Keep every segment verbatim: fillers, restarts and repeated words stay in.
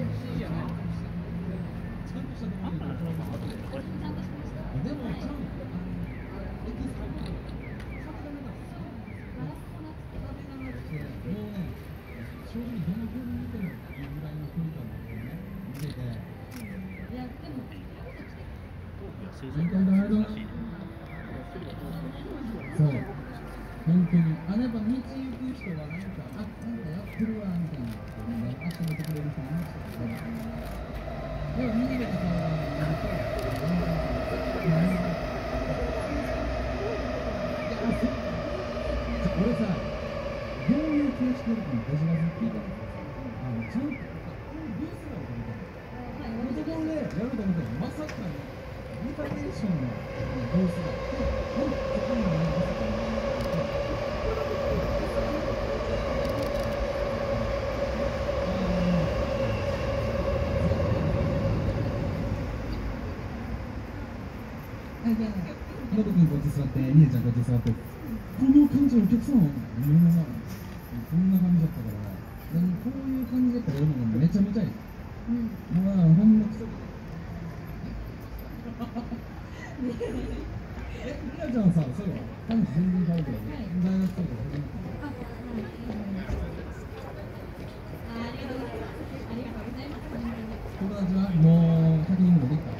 そう、本当に、あのやっぱ道行く人はなんか、あ、なんかやってるわみたいなことをね、足止めてくれる人いましたけど、でも逃げた顔が見ると、俺さ、どういう形式でるかも手知らず聞いたんですけど、あのちゃんと、こういうブースがあると思ったの。このところでやると思ったら、まさかのリバレーションのブースがあって、ほんとそこにもね、まさかの。ノブ君こっち座って、みえちゃんこっち座って。この感じのお客さんは目の前、こんな感じだったから、でもこういう感じだったらやるのがめちゃめちゃいい。うん。まあ、ほんま来た。え、みなちゃんさ、そういえば、多分全然変わるけど、大学とか初めて。あ、ありがとうございます。ありがとうございます。友達はもう先にもできた。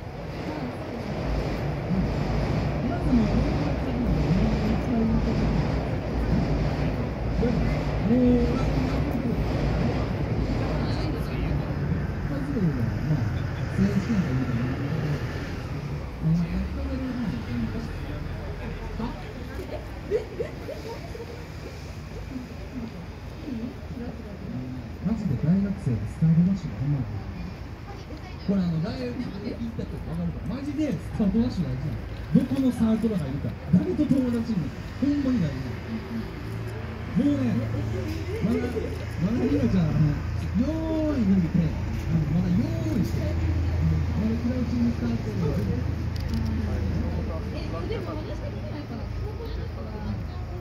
マジで大学生でスタートダッシュがほんまこれあの大学に行ったって分かるからマジでスタートダッシュが大事なの。どこのサークルがいるか誰と友達にほんまに大事なの。もうねまだまだひなちゃんあのよーい抜いてあのまだよーいしてまだクラウチングスタートが全部えでも私的にはやっぱ高校の時は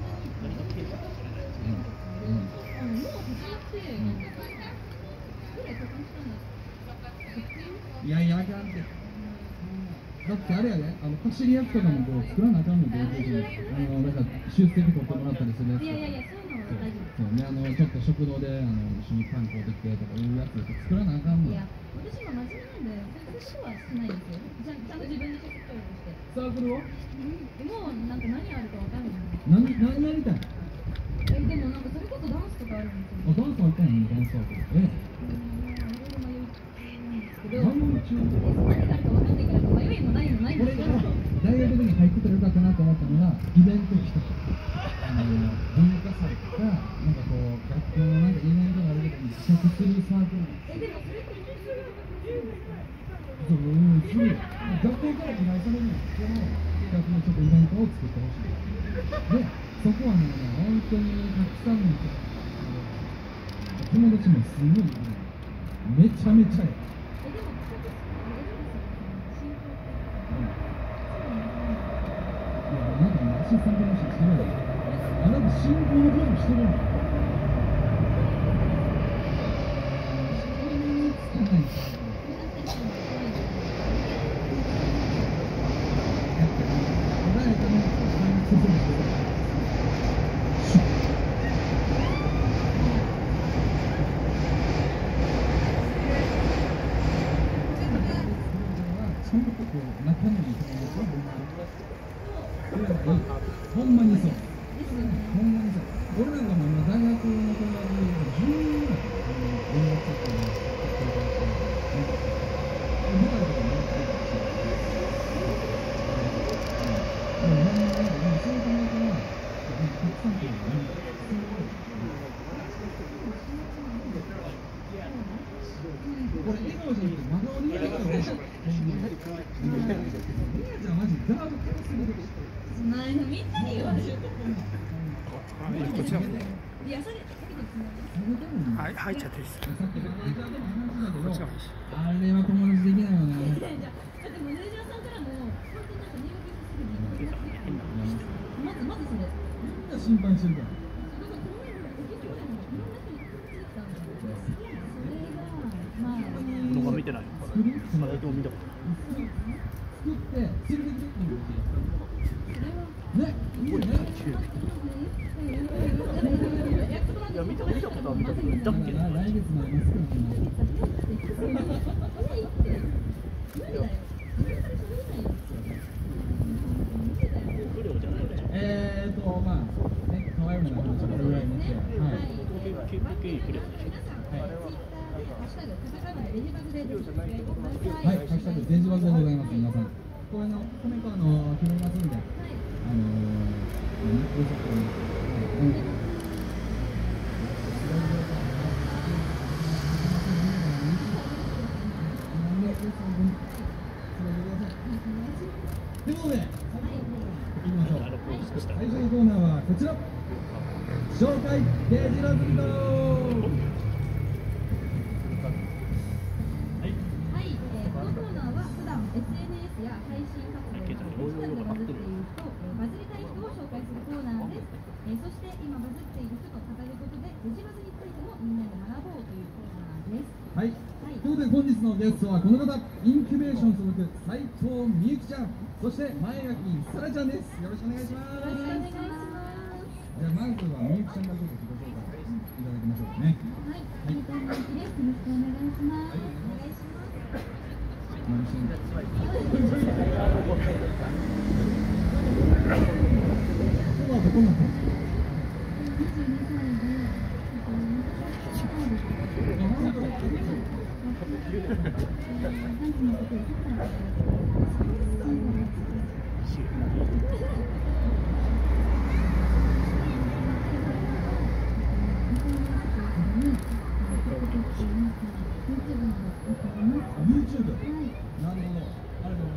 うんうんあのもう始まってぐらい交換したんだ。いやいやあかんって。だってあれやで、あの走り役とかもこう作らなあかんので、あのなんか出席取ってもらったりするやつ。いやいやいや、そういうのは大丈夫。そうね、あのちょっと食堂であの一緒にパン買うてきてとかいうやつ作らなあかんの。いや、私も真面目なんで、そういうことはしないんですよ。ちゃんちゃんと自分で職業として。サークルは？もうなんか何あるかわかんない。何何やりたい？え、でもなんかそれこそダンスとかあるんですよ。あ、ダンスあったんやね、ダンスサークル。え？何があるかわかんないから迷いもないもないんですけど、大学に入ってたらよかったなと思ったのがイベント企画、あの文化祭とかなんかこう学校のなんかイベントがある時に企画するサークル。えでもそれってそううんするよ。学校から依頼されるのその企画のちょっとイベントを作ってほしい。でそこはね本当にたくさんの人友達もすごいめちゃめちゃや。あなたもアシスタントの人してるわよ。あなた進行のことしてるわよ。つかないです。穏やかに進む人。ちゃんとこう中身に友達はほんまにそう。ほんまにそう。俺なんかも今大学の友達じゅうにんぐらい連絡先を舞台とかもやってるし、でもほんまにそういう友達はたくさん来るのね。これ笑顔じゃなくて真顔で言うからでしょ。みやちゃんマジガード軽すぎる。みんなに言われる。こちら。いやそれはい入っちゃっていいです。こっちがいいし。あれは友達できないよね。だってマネージャーさんからも本当なんか入学すぐにまずまずそれ。みんな心配してるから。なんかこの前の駅長でもいろんな人に聞いてたんだけど、それがまあ。 作るその作って連れてくるね、いいよね。 いや見た見たことあるんだけど、だっけ？ 来月もありますからね。えーとまあね、可愛いものの話をこれぐらいにして、はい。はい、ハッシュタグデジバズでございます。皆さん、これのコメントあの拾いますんで、あのー、何これちょっとね、ということで、いきましょう。最初のコーナーはこちら。紹介デジラズンド。 そして今バズっている人と語ることでデジバズについてもみんなで学ぼうというコーナーです。 はい。はい、ということで本日のゲストはこの方、インキュベーション所属斉藤美由紀ちゃん、そして前垣さらちゃんです。よろしくお願いします。よろしくお願いします。じゃあまずは美由紀ちゃんからちょっと自己紹介いただきましょうかね。 はい。はい。みゆきです。よろしくお願いします。はい、お願いします。何してんだ。 今日はどこなの？YouTube。なるほど。あれで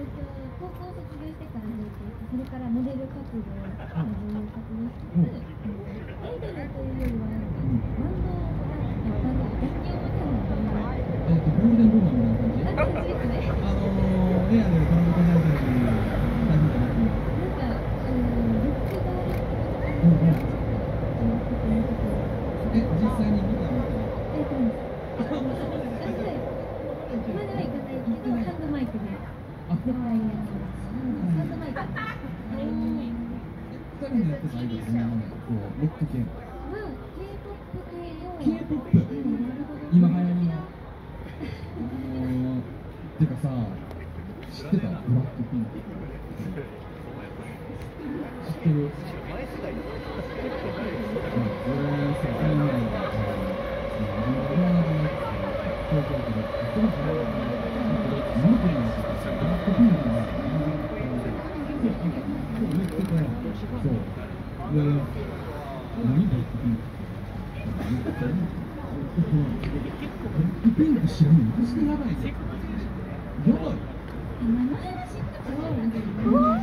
高校卒業してからずっとそれからモデル活動、女優活動してて、アイドルというよりはバンドがバンド楽器を持ってるバンド。 えっとゴールデンボンバーみたいな感じ。 あ、そうですね。 あのー、エアでトランプ叩いたりする感じじゃない。 なんかあのロックがうんうん。え、実際にギター持ってる？ えっと、あ、そうです。まだはいかないけど、ハンドマイクで絶対にやります。ハンドマイク。 ふたりのやってたアイドルそのままこうロック系。 は K-ポップ 系の K-ポップ。今流行りの。あのてかさ、知ってた？ブラックピンク。知ってる？ 前世代だ。 俺さ、海外で東京でこのブラックピンクが言ってて、そう。いやいや、何ブラックピンク？ブラックピンク知らんの？マジでやばいぜ。やばい。 名前は知ってたよ。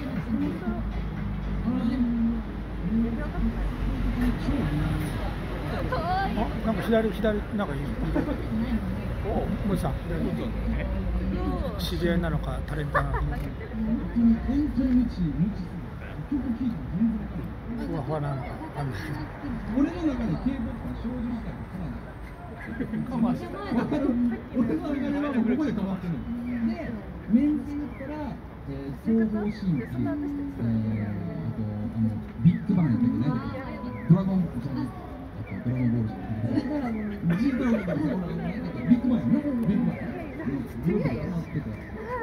あ、なんか左左なんかいい。もうさ、知り合いなのかタレントなのか。 本当に無知、無知すぎる。曲聴いても全然わかんない。 ふわふわなのかわかんないけど。 俺の中で K-ポップ は少女時代と変わらない。わかる。俺の中ではもうここで変わってるの。で、メンズ言ったら、えー、東方神起、えー、あとあのビッグバンやったっけね。ドラゴンじゃない。ドラゴンボールじゃない。G ドラゴンボールじゃない。ビッグバンやな。ビッグバン。グループが変わってて。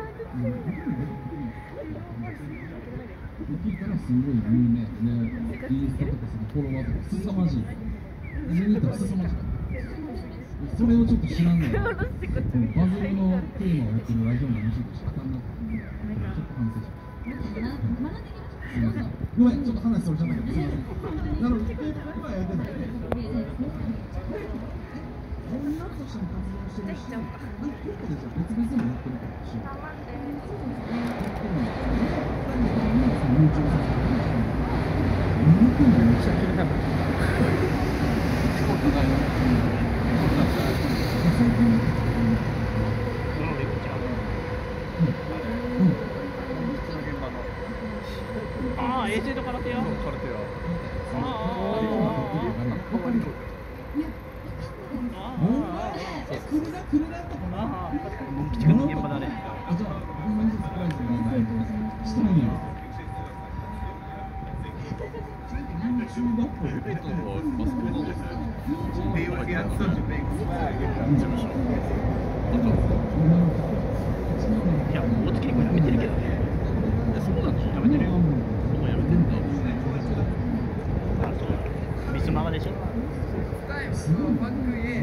聞いたらすごい有名で、インスタとかフォロワーとか凄まじい。見に行ったら凄まじい。それをちょっと知らんのよ。バズルのテーマをやってるラジオの エムシー としてあかんなって。ちょっと反省します。すみません。ごめん、ちょっと話それちゃったけど、すみません。なので、僕はやってない。女としても活動してるし、なんか結構ですよ、別々にやってるからし。 めっちゃ気になる。 ああ、エージェント空手よ。空手よ。ああ。 来るな来るなってこな。 モン吉がの現場だね。 あ、じゃあ、ほんまにサプライズになる。したいんや。中学校でベッドのマスコットです。 いや、もう月にこれやめてるけどね。そうなの？やめてるよ。もうやめてるんだ。あ、そう。ミスマガでしょ。 すごいバックへ。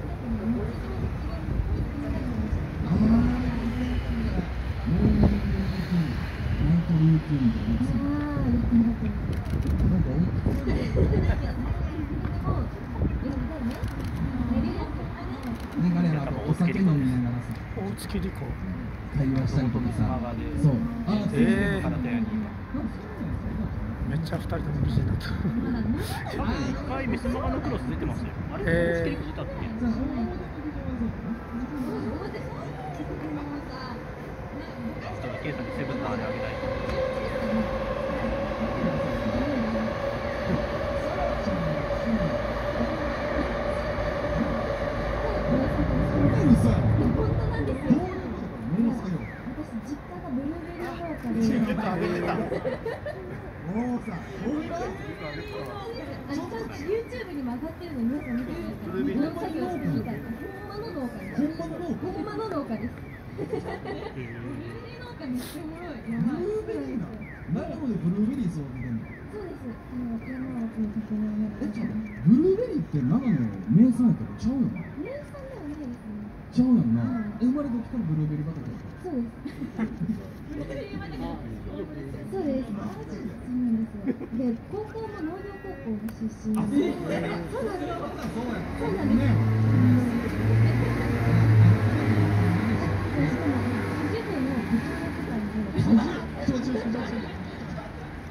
ああ。もうナイトルーティンみたいな。なんかなんかね、あのお酒飲みながらさ、 大月莉子会話したりとかさ、そう、ああ、 ええ。 めっちゃ二人とも美人だった。 多分一回ミスマガのクロス出てますよ。あれ、 えー、 月に出たっけ？ちょっとケイさんにセブンのあれあげたい。 本当なんですよ。私実家がブルーベリー農家で。 出た出た。もうさ、ほんま？ あ、ちゃんと YouTube にも上がってるの皆さん見てください。農作業してるみたいな。ほんまの農家です。ほんまの農家です。ブルーベリー農家めっちゃおもろい。 ブルーベリーな。長野でブルーベリー育ててんの？ そうです。あの山奥の竹の山。 え、ちょっとブルーベリーって長野の名産やったらちゃうよな。 名産ではないですね。 ちゃうやんな。え、生まれてきたらブルーベリー畑やった。 そうです。そうです。そうなんですよ。で、高校も農業高校の出身で。そうなんです。そうなんです。しかも、主婦の部長役で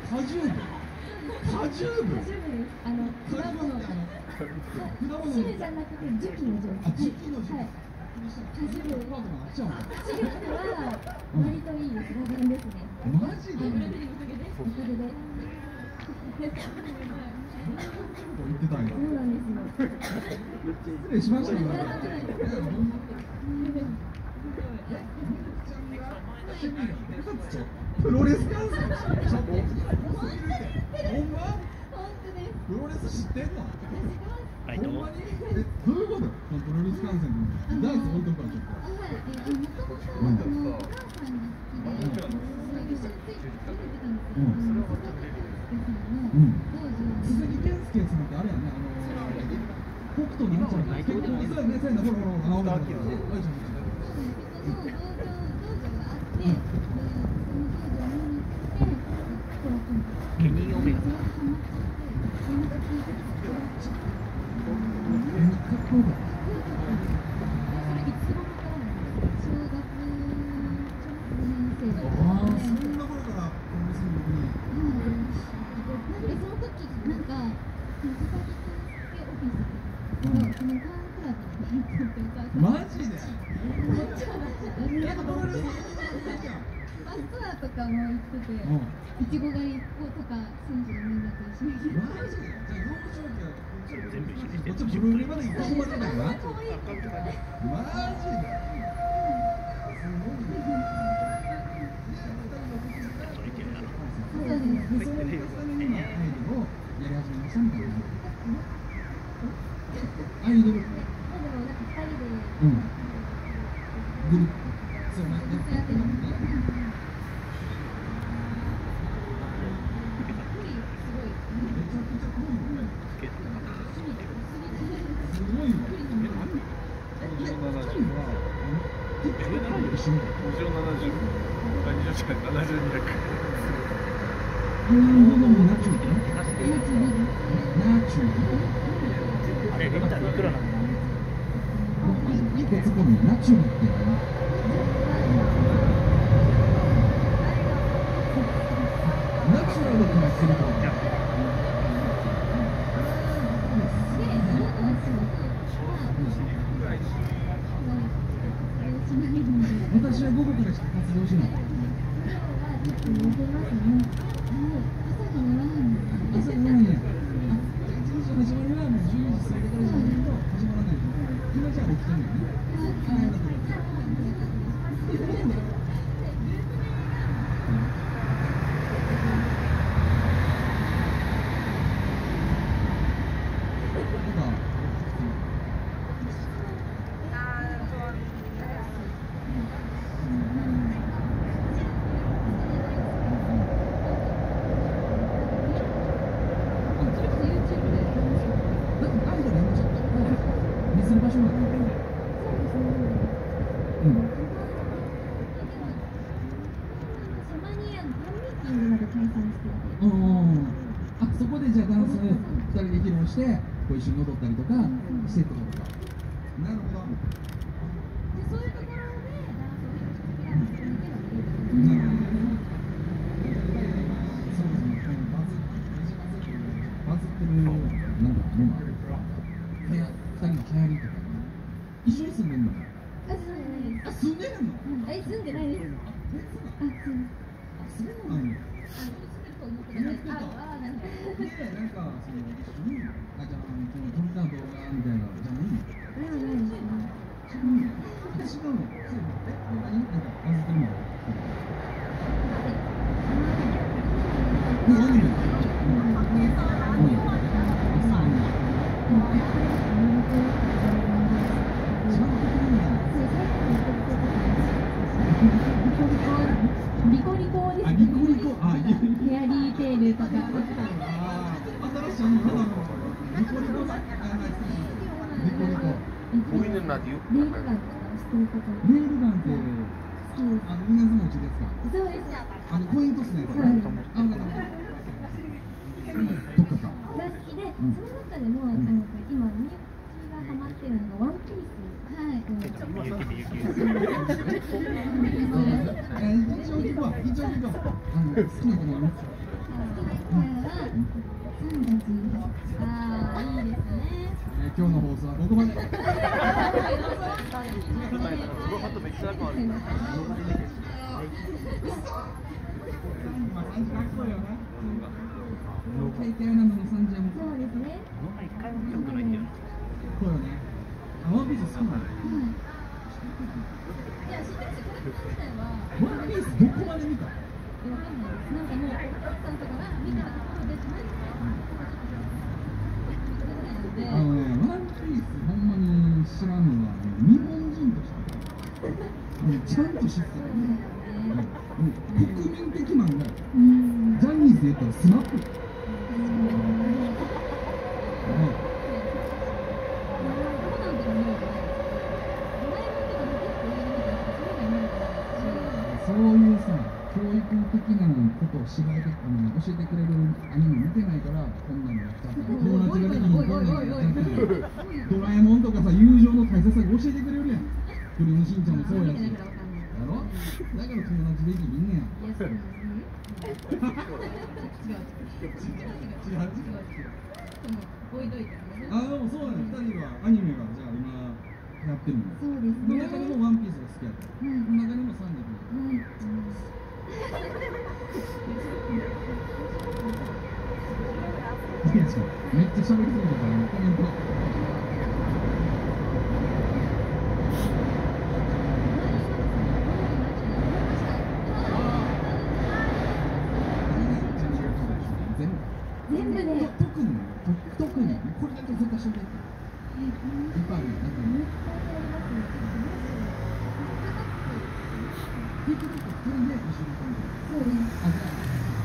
果汁部。果汁部。 果汁部です。あの果物の。汁じゃなくて樹皮の状態。 あ、樹皮の状態。 果汁部。 パートナーあっちゃうんだ。 果汁部は割といいです。ラベンですね。 マジで。 おかげで。 言ってたんや。 そうなんですよ。 失礼しましたよ。プロレス観戦。ほんま？プロレス知ってんの？ ライト。 ほんまに？え、どういうこと？プロレス観戦のダンス置いとくからちょっと。 はい、え、もともとあのお母さんが好きで、そういう一緒について出てたんですよ。うん。鈴木健介さんってあれやね、あの北斗なんちゃら結構そうやね、そうやね、ほらほらほら、青木の。 ケニーオメガ。 マジで？ バスツアーとかも行ってて、いちご狩りとか選手のみんなと一緒に。 マジで？じゃあ幼少期は全部一緒にしてこっちブルーレまで行こうまでだな。マジで？すごいね。そういう今アイドルをやり始めましたみたいな。アイドル。 でもなんか二人で。 うん。グループ。そうね。 やってるんですよ。 あれレンタルいくらなの？ 一個つくのナチュラルってナチュラルからすると私は午後からしか活動しない。朝になるんや。一日の始まりはもうじゅうじ過ぎてからじゃないと始まらない。今じゃあ起きてるよね。あ、そこでじゃあダンスふたりで披露してこう一緒に踊ったりとかしてってことか。なるほど。 そういうところでダンスを披露してくれるっていうのがいい。 なるほど。そうですね。バズバズってるなんかものある。ふたりの流行りとか一緒に住んでんの？ あ、住んでないです。 あ、住んでるの？ え、住んでないです。あ、 そうなの？なんか、その、一緒に、あ、じゃあ、その、撮った動画みたいな、じゃないの？ ではないですね。 違うの？違うの？そうなの？え、何？なんか、バズってるの？もうアニメ？うん。 リコリコです。 あ、リコリコ。あ、リコリコ。 ヘアリーテールとか。 Boyunun radio. レールガンとかしてること。 レールガンってあの皆さんのうちですか？ そうです。 あのコイントスのやつ。 はい。 あのどっかか。 が好きで、その中でもあの今みゆきがハマってるのがワンピース。はい。 みゆきみゆき。 え、一応聞くわ。一応聞くわ。あの好きな子もいます。 ああ、いいですね。 えー今日の放送はここまで。 すごい、めっちゃ楽ある。 まあ、さんじかっこいいよな。経験なののさんじはもう。 そうですね。 この前一回も見たことないんだよね。 そうよね。あ、ワンピース好きなの。 いや、知ってますよ。これ自体は。 ワンピースどこまで見た？ わかんないです。なんかもう、お母さんとかが見たところでしない。 あのね、ワンピースほんまに知らんのは、日本人としてもうちゃんと知ってる。もう国民的漫画。ジャニーズで言ったらスマップ。そういうさ、教育的なことを芝居であの教えてくれるアニメ見てないから、こんなのやっちゃった。友達ができひんこんなのやっちゃった。ドラえもんとかさ、友情の大切さ教えてくれるやん。クリームしんちゃんもそうやし。やろ？だから友達できひんねや。違う違う違う。 置いといてね。 あ、でもそうだね。二人はアニメがじゃあ今やってるの。 そうですね。 の中でもワンピースが好きやった。 うんの中でもサンデーが。 はい。 いや違う。めっちゃ喋りすぎてからコメント。 全部で。 特に特にこれだけ絶対喋って。いっぱいあるよ。なんかね。TikTok それで一緒に飛んでる。 そうです。 あ、じゃあ。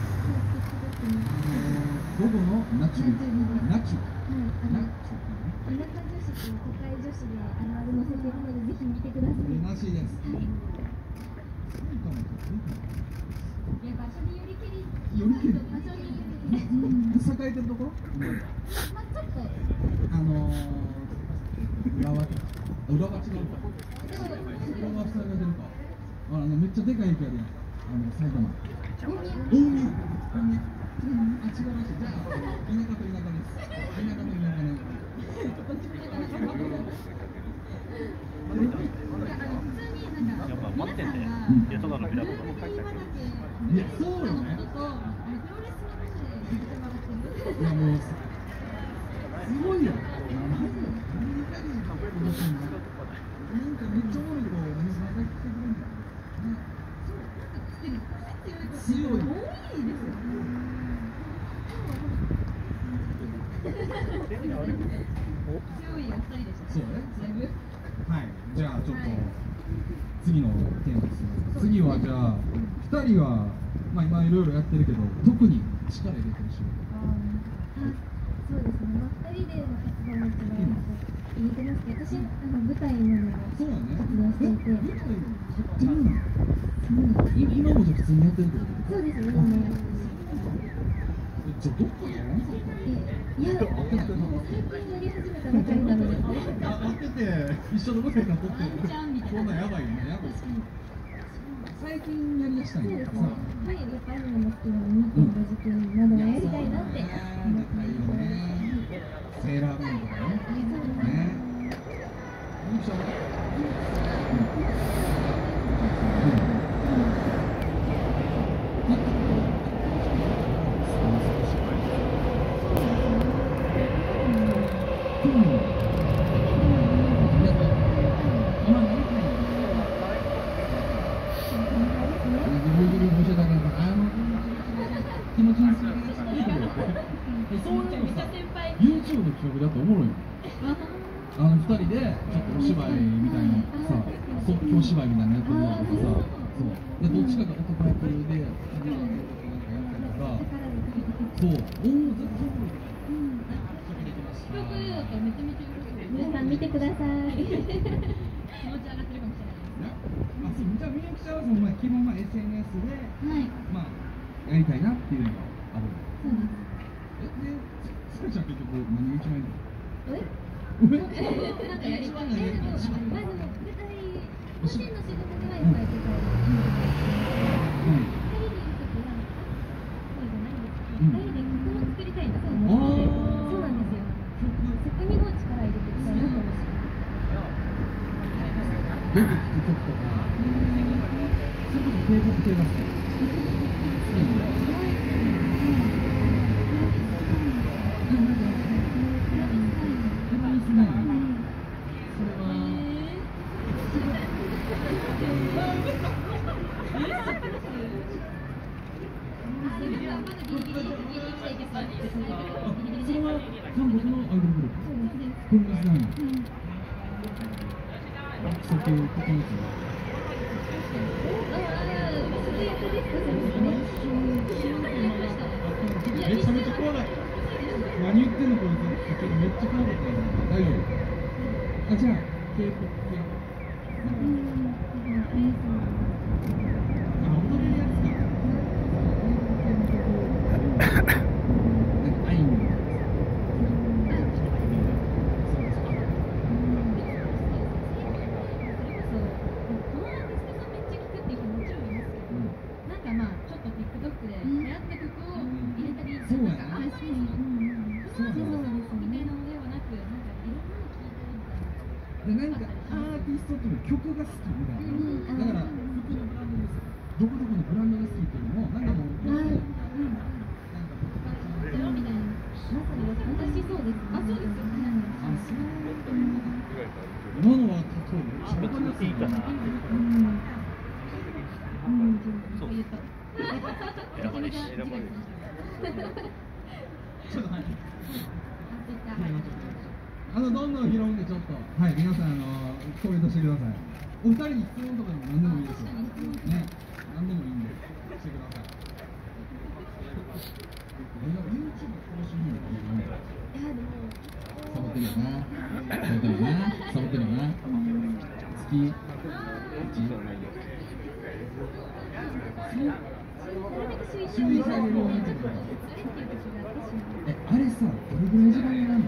午後のナチュナチュナチュ田舎女子と都会女子であるある載せてるのでぜひ見てください。 らしいです。 いや場所によりけり。 よりけり。 場所によりけり。 栄えてるところ？ まあちょっと。 あのー、裏は裏は違うか。裏は下が出るか。あのめっちゃでかい駅あるやん。あの埼玉。大宮。大宮。あ、違うらしい。じゃあ田舎と田舎です。田舎と田舎ね。 やっぱ待ってんだよ。いや、ただのビラとかも書いてある。 いや、そうよね。いや、もうすごいよ。なんかめっちゃおもろいとこ水が来てくれるんだ。強い。 多いですよ。強いお二人でした。 そうね。はい。じゃあちょっと次のテーマですね。次はじゃあ二人はまあ今いろいろやってるけど特に力入れてる仕事。 そうですね。まあ二人での活動も一番入れてますけど、私あの舞台のそうやね。 活動していて。 舞台の今もじゃ普通にやってるってこと？ そうですね。 じゃあどっかでやらなかった？ いや、最近やり始めたばかりなので。 やってて一緒の舞台が撮ってる。 ワンチャンみたいな。 こんなんやばいよね。やばい。最近やりだしたんや。 そうですね。はい、やっぱりアニメも好きなのに、にてんご事件などもやりたいなって思ってます。 セーラームーンとかね。ね。いいでしょ。YouTube の企画だとおもろいよ。あの二人でちょっとお芝居みたいなさ、即興芝居みたいなのやってるのとかさ、そうでどっちかが男役で、なんかやったりとか、そう、おお絶対おもろい。 めちゃめちゃ皆さん見てください。気持ち上がってるかもしれない。 あ、そう、じゃあみゆきちゃんはそのまあ基本は エスエヌエス で、 はい。 まあやりたいなっていうのがある。 そうです。 え、で、スカちゃん結局何が一番いいの？ え？ え？ なんかやりたい。え、でも、まあでも舞台個人の仕事ではいっぱい出たい。 うん。 二人でいるときはそうじゃないですか。 れます。それは韓国のアイドルグループ。プロレスラーの。そこここに。めちゃめちゃ怖い。何言ってんのこいつ。めっちゃ怖かったよ。大丈夫。あ、じゃあ、K-ポップ や。あ、踊れるやつか。アイヌ。でなんかアーティストっていうの曲が好きみたいな、だから服のブランドですどこどこのブランドが好きっていうのもなんかもう、なんか私そうです。あ、そうですよ。 あ、そう今のは例えば別にいいかな。 そう言った。 選ばれし選ばれし。 ちょっとはい。あのどんどん拾うんでちょっとはい皆さんあのコメントしてください。お二人に質問とかでも何でもいいですよ。ね、何でもいいんでしてください。え、なんか YouTube 楽しみになってるね。サボってるよな。サボってるよな。サボってるよな。好き。注意されるようになってる。え、あれさ、どれぐらい時間がかかるの？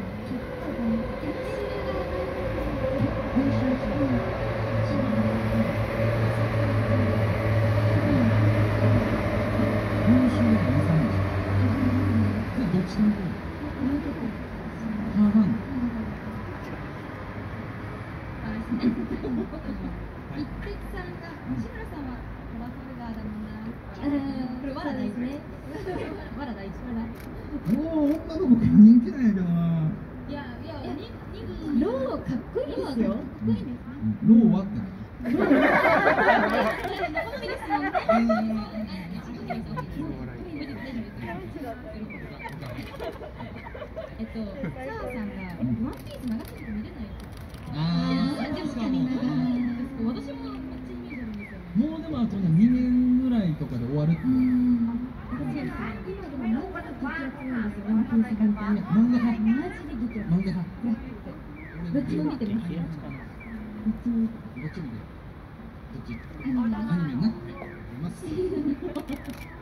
もう女の子人気なんやけどな。 いやいや、ローかっこいいですよ。かっこいいです。 ローはって。 えっと、澤さんがワンピース長すぎて見れない。 ああ、 確かに長い。私もめっちゃイメージあるんですよ。 もうでもあとねにねんぐらいとかで終わるっていう。 私今でも漫画が激アツなんですよ。ワンピース本当に。 漫画派。 マジで激アツ。 漫画派。 どっちも見てます。どっちも。 どっちも見て。どっち？アニメな。アニメな。見ます。じゃあラスト。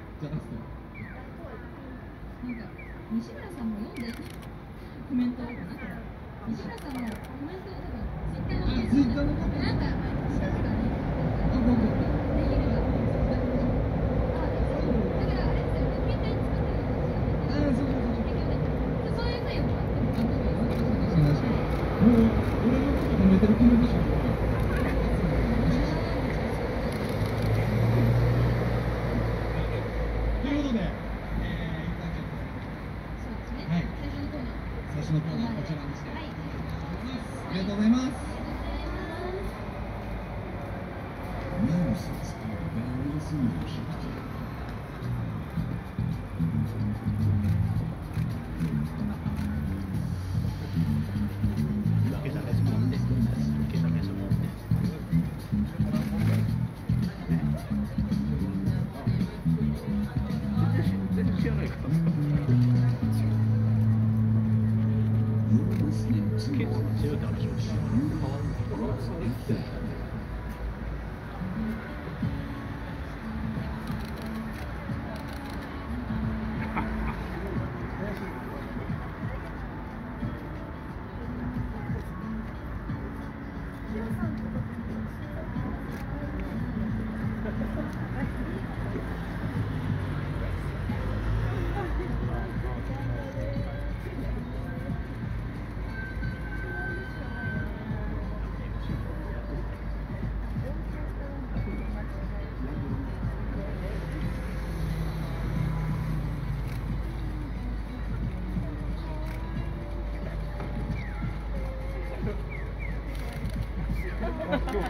なんか西村さんも読んでコメントをかな。西村さんもコメントを多分ツイッターのなんか知らないかね。 あ、僕。 レギュラーが。あ、だからあれですよ。携帯使ってるの。 あ、そうそうそう。 そういう作用もあって。 確かに確かに。もう俺のこと褒めてる気持ちしか。ということで、えー、はい、最初のコーナーこちらにしてありがとうございます。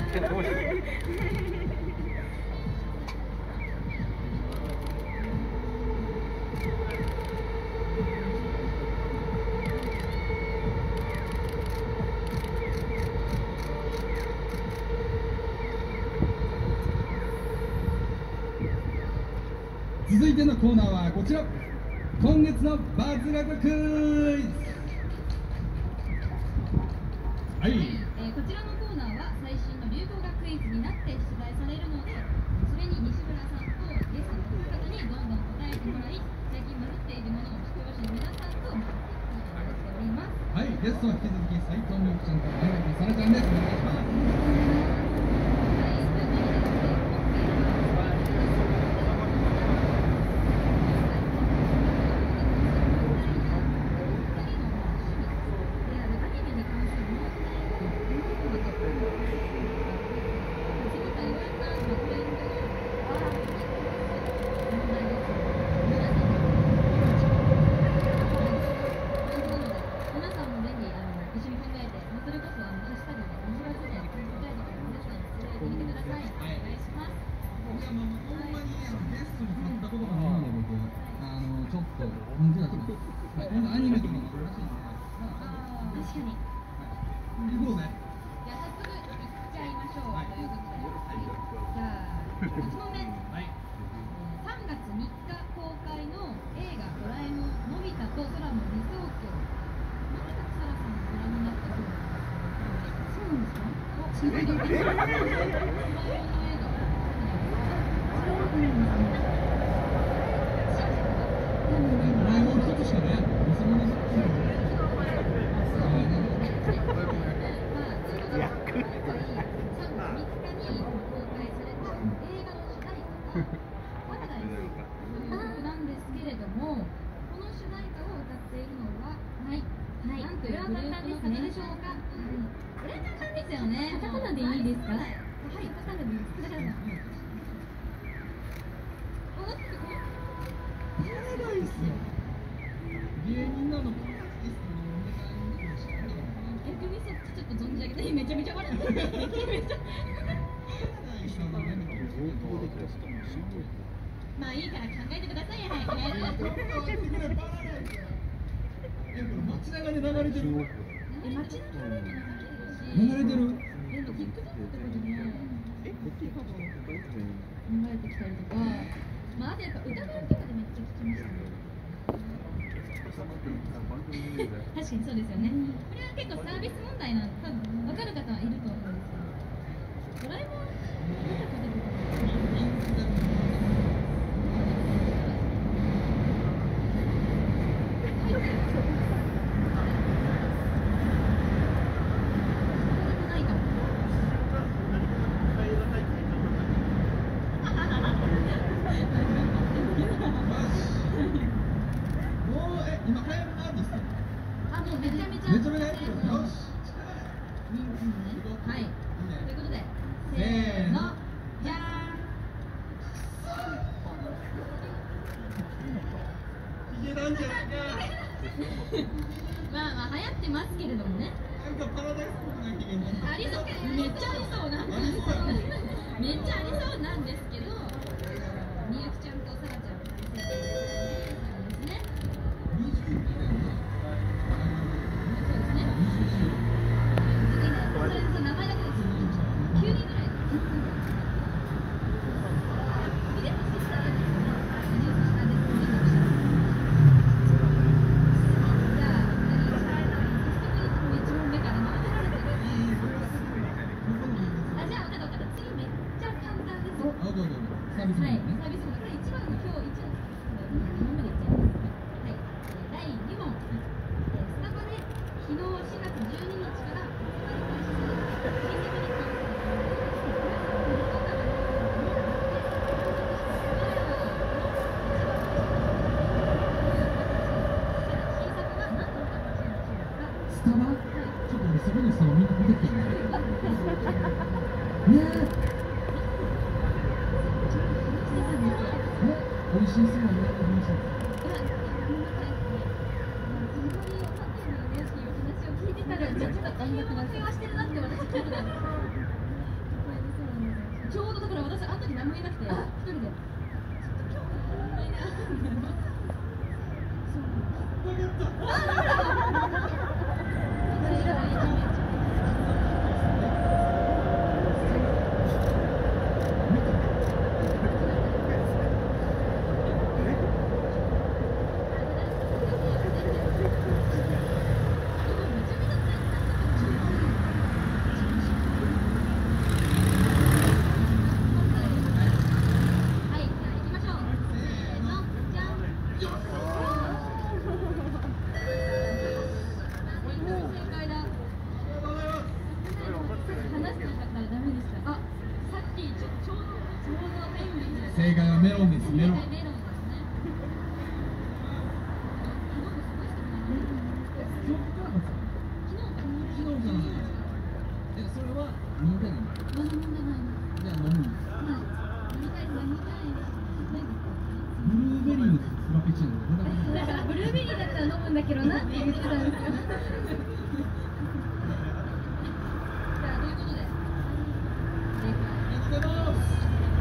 続いてのコーナーはこちら、今月のバズ学クイズ。はい、 えー、こちらのコーナーは最新の流行語クイズになって出題されるので、それに西村さんとゲストの方にどんどん答えてもらい、最近バズっているものを視聴者の皆さんとお話ししております。 はい、ゲストは引き続き斉藤美希ちゃんと前垣さらちゃんです。お願いします。アニメとかもあるらしいんで、 確かに。 行こうぜ。 じゃあ早速いっちゃいましょう。 はい、 ということで、じゃあいち問目。 はい、 さんがつみっか公開の映画ドラえもんのび太と空の理想郷。のび太と空さんをご覧になったそうです。そうなんですか？すごい。ドラえもんの映画。 ドラえもん一つしかね、偽物です。芸人なのか逆にそっちちょっと存じ上げてめちゃめちゃ笑ってる。めちゃめちゃまあいいから考えてください。はいえ、これ街中で流れてる。 え、街中で流れてる。 え、TikTok とかでも流れてきたりとか、まああとやっぱ歌声とかでめっちゃ聞きましたね。確かにそうですよね。これは結構サービス問題なんで、多分分かる方はいると思うんですよ。ドラえもん見たこととかないかも。 今流行るアーティスト。 あ、もうめちゃめちゃ。 めちゃめちゃやってる。よし。 はい。ということで、 せーの。 じゃーん。 いけたんじゃないか。 まあまあ流行ってますけれどもね。 なんかパラダイスっぽくない気がします。 ありそう、めっちゃありそうなんですけど。めっちゃありそうなんですけど。みゆきちゃんとさらちゃん大正解ですね。 ちょうどだから私あの時何も言えなくて一人でちょっと今日ないな正解はメロンです。メロン。 メロンですね。 昨日じゃない。え、それは飲んでないの？ まだ飲んでないの。 じゃあ飲むんです。 はい。飲みたい飲みたい。 ブルーベリーのフラペチーノ。 だからブルーベリーだったら飲むんだけどなって言ってたんですよ。じゃあということで。正解。 ありがとうございます。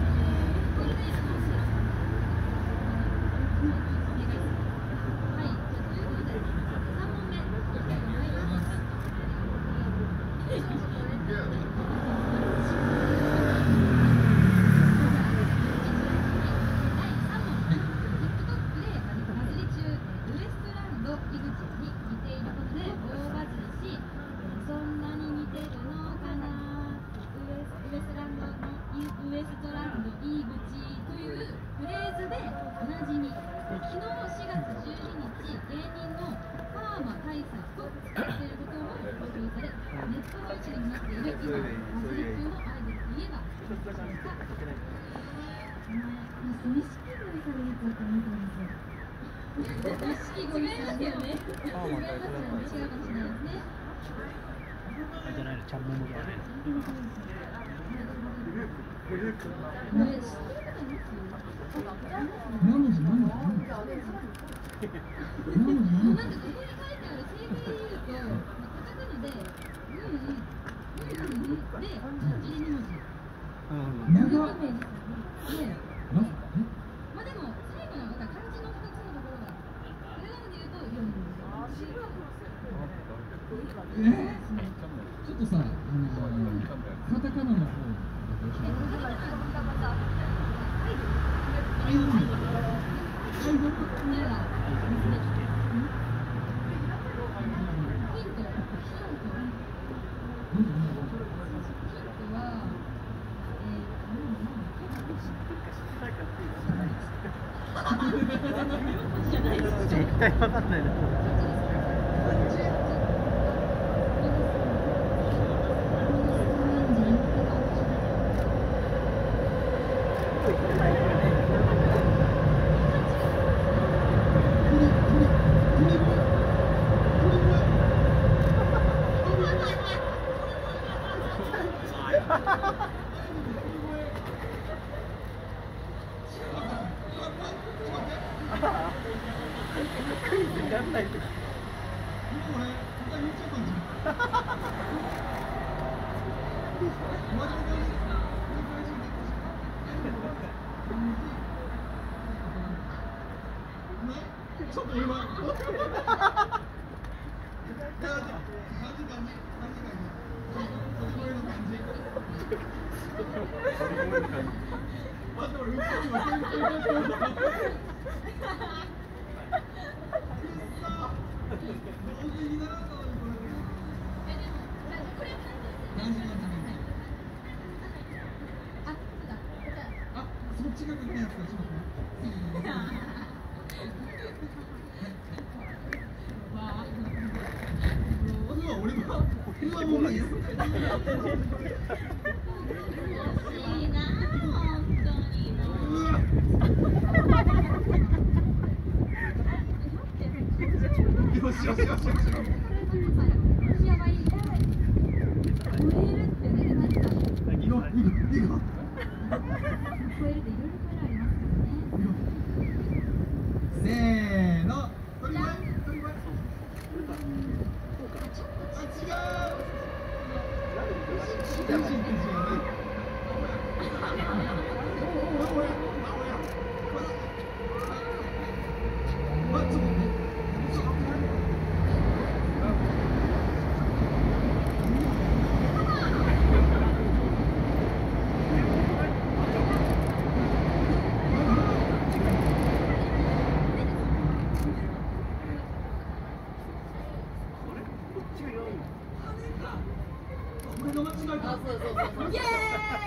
ウエストランド入り口というフレーズでおなじみ。昨日しがつじゅうににち、芸人のパーマ大佐と使っていることを発表され、ネットの一になっている今、バズり中のアイドルといえばどちらですか？錦鯉さんのやつだと思ってたんですよ。錦鯉さんだよね。違いますよね。違うかもしれないですね。 あれじゃないの、ちゃんももじゃないの。 これ知ってる方います？ 何文字何文字何文字何文字なんかここに書いてある正解で言うと、カタカナで、うんうん、うんうんで、漢字でに文字。 長っ。 長いイメージですよね。 なまあでも、最後の漢字のふたつのところが、これなので言うとよん文字。 えー、ちょっとさ、あのカタカナの方え、カタカナアイドルアイドルなんかヒント、ヒント、ヒントは、えー、 絶対わかんないな。 ちょっと今あ、そっちが書くやつか、ちょっと俺は俺はもういいよ。 いいな本当にもう。 よしよしよしよし。 やばい。燃えるってね、なんか。 いいよいいよいいよ。 超えるといろいろ超えられますよね。 せーの。 じゃん。 違う。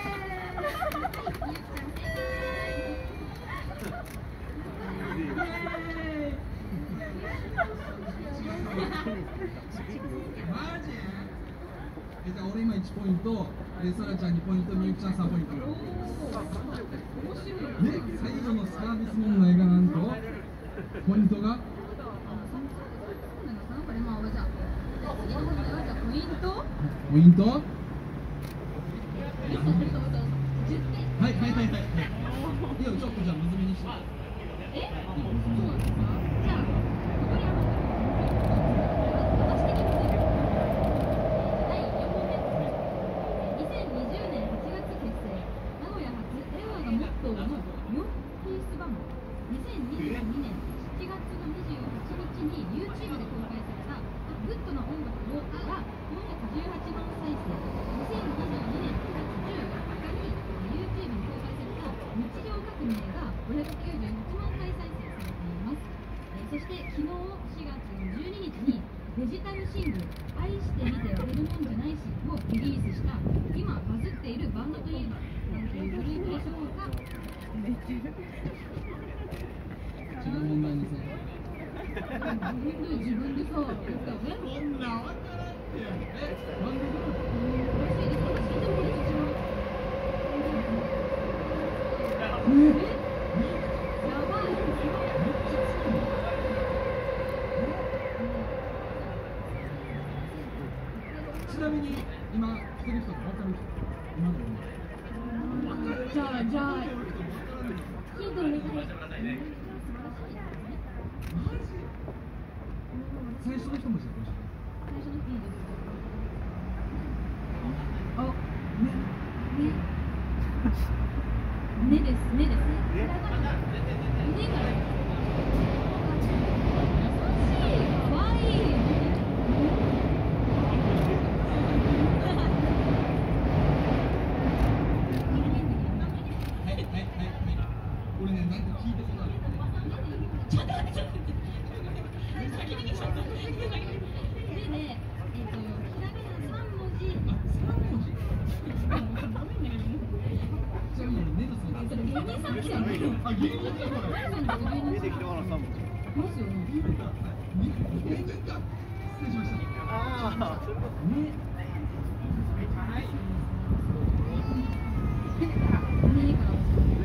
えじゃあ俺今いちポイント、えさらちゃんにポイント、みゆきちゃんさんポイント。で、最後のサービス問題がなんと、ポイントがポイントはいはいはいはい。いいよ、ちょっとじゃあ水目にして。 え？そうなんですか？じゃあ、残りあの私的にだいよん問目。にせんにじゅうねんはちがつ結成、名古屋発令和がモットーのよんピースバンド。にせんにじゅうにねんしちがつのにじゅうはちにちに YouTube で公開されたグッドな音楽をがよんひゃくじゅうはちまん再生。にせんにじゅうにねんくがつじゅうよっかに YouTube に公開された日常革命がごひゃくきゅうじゅうはちまんかい再生されています。えーそして昨日しがつじゅうににちにデジタルシングル「愛してみてやれるもんじゃないし」をリリースした今バズっているバンドといえば何というグループでしょうか？ 違う問題にさ。 自分でさ、言ったよね。 そんなわからんって。え、バンドグループ？ 欲しいです。私聞いてもこれ一番。 え？ やばい。 ちなみに今来てる人が分かる人、今の問題。 じゃあじゃあヒントお願いします。 最初の一文字でどうしよ最初のいいですか？あ、ね、ね、ねです、ねです。ねから。優しい、可愛い。 はいはいはいはい。俺ね、なんか聞いたことある。 ちょっと待って、ちょっと待って。先にちょっと。でね、えっと、ひらがなさん文字。 あ、三文字。ちなみにねのさん。 それ芸人さんですよね。 あ、芸人じゃんこれ。 出てきたからさん文字。 ますよね。 芸人か。失礼しました。 ああ、そういうこと。 ね。はい。 ねから。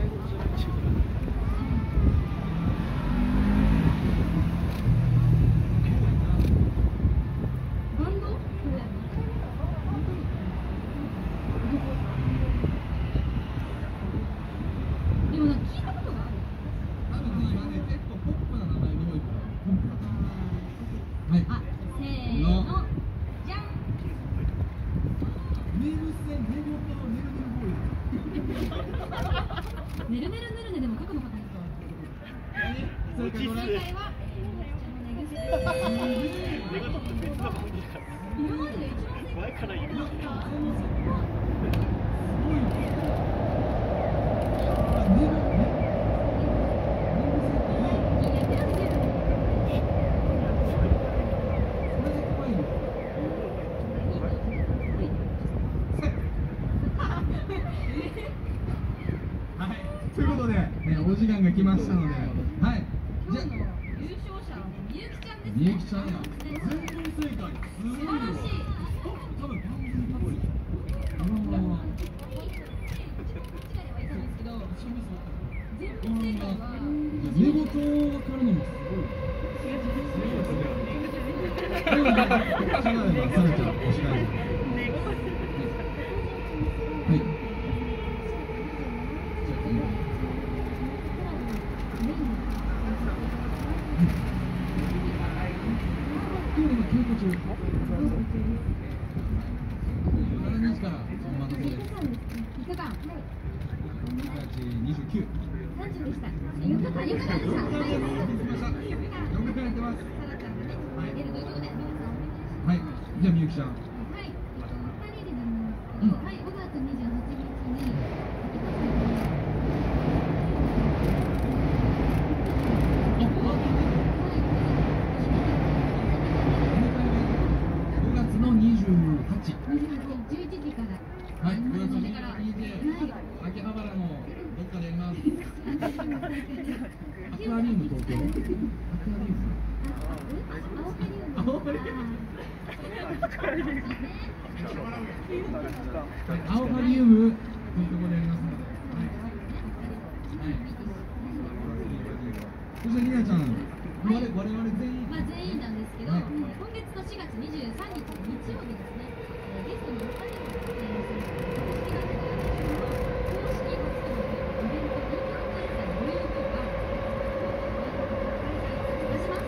バンド？これ。でもなんか聞いたことがある。 多分ね、今ね、結構ポップな名前に多いから、ポップだと思う。はい。 あ、せーの、じゃん。 ネルセン、ネルトのネルネルボーイ。 ねるねるねるねでも書くのかと思った。 それから正解は寝癖です。 目がちょっと別な感じだ。 今までで一番正解。 前から言う。 すごい。あ、ネル、ネル。ということで、ね、お時間が来ましたので、はい。じゃあ、 優勝者はみゆきちゃんですね。 みゆきちゃんや。全問正解。すごいよ。 素晴らしい。 多分番組っぽい。あのまま。 全問正解は寝言がかるのもすごい。ということで、さらちゃん、おしらい。はい。今日の稽古中。じゅうしちにちから本番のそうです。 いちにちかん。 にがつにじゅうく。 さんじゅうでした。よっかかん、よっかかんでした。はい。 よんかかんやってます。 さらちゃんがね、出るということで、皆さんお願いします。 はい。じゃあみゆきちゃん。 はい。ふたりでなんですけど、はい、ごがつにじゅうはちにちに。ごがつのにじゅうはち。にじゅうはち、じゅういちじから。 はい。ごがつのにじゅうはちにち。 アリウム東京。アクアリウム。 青カリウム。 青カリウムというところでありますので。そしてりなちゃん、我々全員、 まあ全員なんですけど、今月のしがつにじゅうさんにち日曜日ですね。ゲストのお二人も出演する公式発表のイベント人形開催のニューヨークが開催いたします。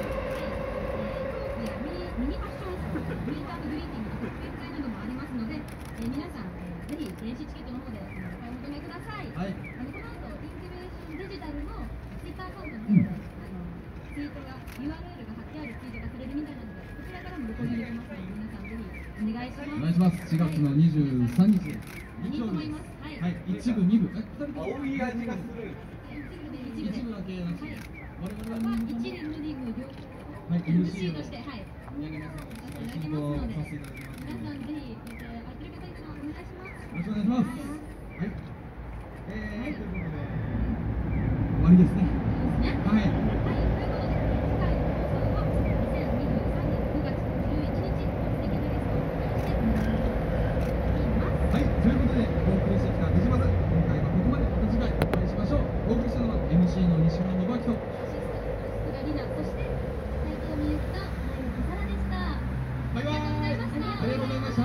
トークやミニミニファッションショー、グリート&グリーティングの特典会などもありますので、えー、皆さん、えー、ぜひ電子チケットの方でお買い求めください。はい、あのこの後インキュベーションデジタルのツイッターアカウントの方で、うん、あのツイートが ユーアールエル が貼ってあるツイートがされるみたいなので、こちらからもご購入できますので、皆さんぜひお願いします。 お願いします。しがつのにじゅうさんにち日曜日。はい。 一部二部。え、二人とも。 青い味がする。 一部だけなし。我々は一リムリム両方。 はい。 エムシー としてはい。 お願いしますので、 皆さんぜひ空いてる方いつもお願いします。 よろしくお願いします。はい。えー、ということで終わりですね。はい。はい。ということで次回の放送はにせんにじゅうさんねんくがつじゅういちにち素敵なゲストをお迎えしてお願いします。はい。ということでお送りしてきた手島さん、今回はここまで。また次回お会いしましょう。お送りしたのは エムシー の西村信明と。そして斉藤美由紀と前野沙羅でした。バイバイ。ありがとうございました。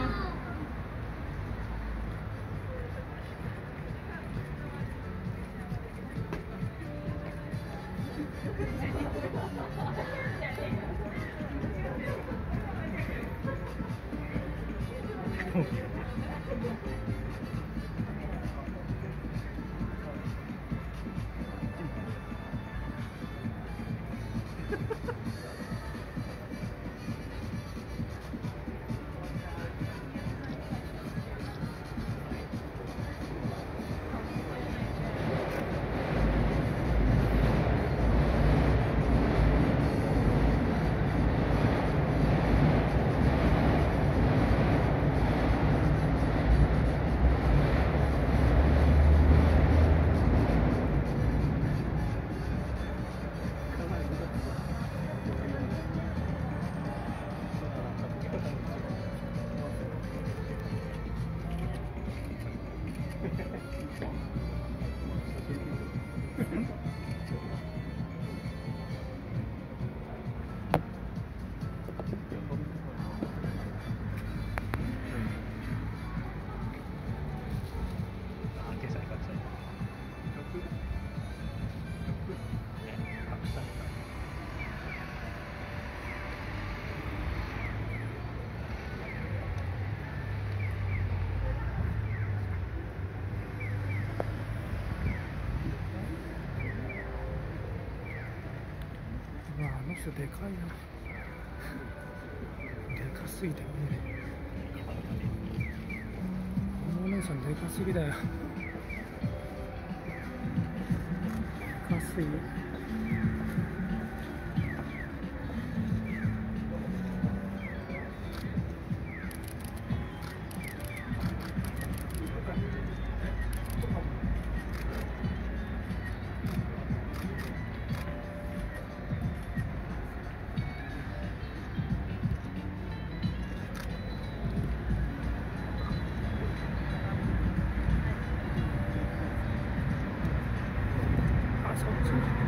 まあ、あの人でかいな。でかすぎて無理。このお姉さんでかすぎだよ。でかすぎ。そっち